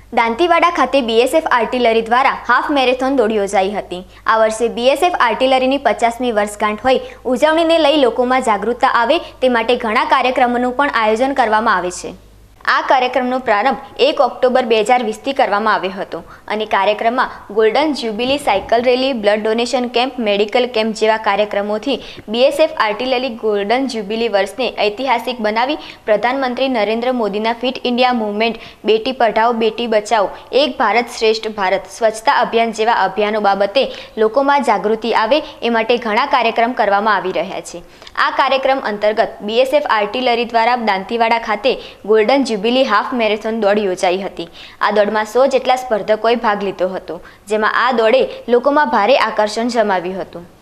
દાંતીવાડા ખાતે BSF artillery દ્વારા half marathon દોડ યોજાઈ હતી। આ વર્ષે બીએસએફ આર્ટિલરીની 50મી વર્ષગાંઠ હોય ઉજવણીને લઈ લોકોમાં જાગૃતતા આવે તે માટે ઘણા કાર્યક્રમોનું પણ આયોજન કરવામાં આવે છે। આ કાર્યક્રમનો પ્રારંભ 1 ઓક્ટોબર 2020થી કરવામાં આવ્યો હતો અને કાર્યક્રમમાં golden jubilee cycle rally, blood donation camp, medical camp જેવા કાર્યક્રમોથી બીએસએફ આર્ટિલરી ગોલ્ડન જ્યુબિલી વર્ષને ઐતિહાસિક બનાવી પ્રધાનમંત્રી નરેન્દ્ર મોદીના fit India movement, Beti Padhao Beti Bachao, Ek Bharat શ્રેષ્ઠ ભારત, સ્વચ્છતા અભિયાન જેવા અભિયાનો બાબતે લોકોમાં જાગૃતિ આવે એ માટે ઘણા કાર્યક્રમ કરવામાં આવી રહ્યા છે। આ કાર્યક્રમ અંતર્ગત બીએસએફ આર્ટિલરી દ્વારા દાંતીવાડા ખાતે ગોલ્ડન જ્યુબિલી હાફ મેરેથોન દોડ યોજાઈ હતી। આ દોડમાં 100 જેટલા સ્પર્ધકોએ ભાગ લીધો હતો, જેમાં આ દોડે લોકોમાં ભારે આકર્ષણ જમાવ્યું હતું।